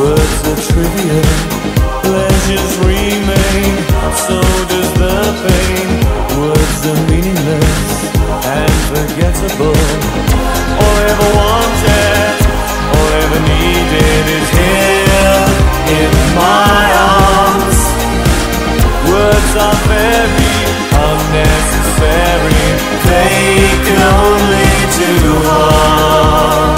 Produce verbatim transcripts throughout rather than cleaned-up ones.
Words are trivial, pleasures remain, so does the pain. Words are meaningless and forgettable. All I ever wanted, all I ever needed is here in my arms. Words are very unnecessary, they can only do harm.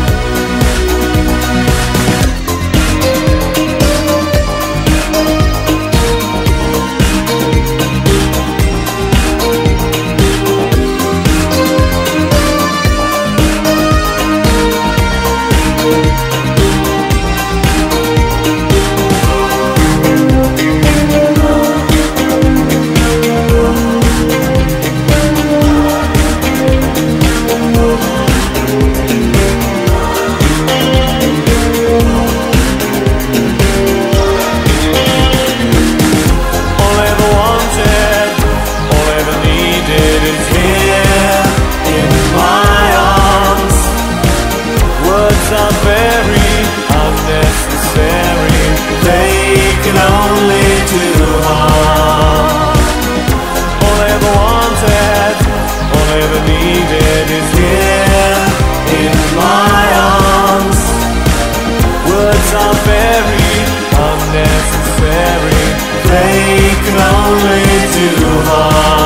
Are very unnecessary, they can only do harm. All I ever wanted, all I ever needed is here in my arms. Words are very unnecessary, they can only do harm.